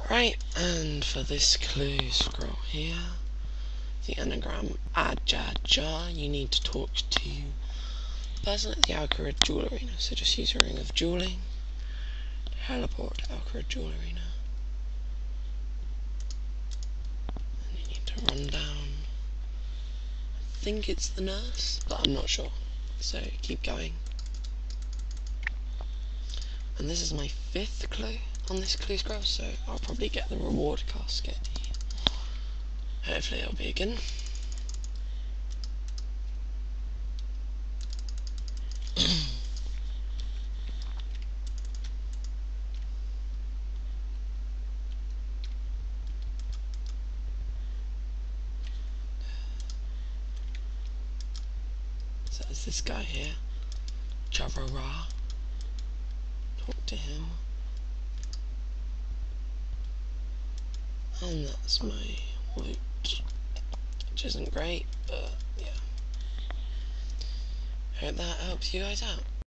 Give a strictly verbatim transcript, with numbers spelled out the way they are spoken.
Right, and for this clue, scroll here. The anagram Ajaja, you need to talk to the person at the Alcarid Jewel Arena. So just use a ring of dueling. Teleport to Alcarid Jewel Arena. And you need to run down. I think it's the nurse, but I'm not sure. So keep going. And this is my fifth clue on this clue scroll, so I'll probably get the reward casket. Hopefully it'll be a good one. So there's this guy here, Javara. Talk to him. And that's my loot, which isn't great, but yeah. Hope that helps you guys out.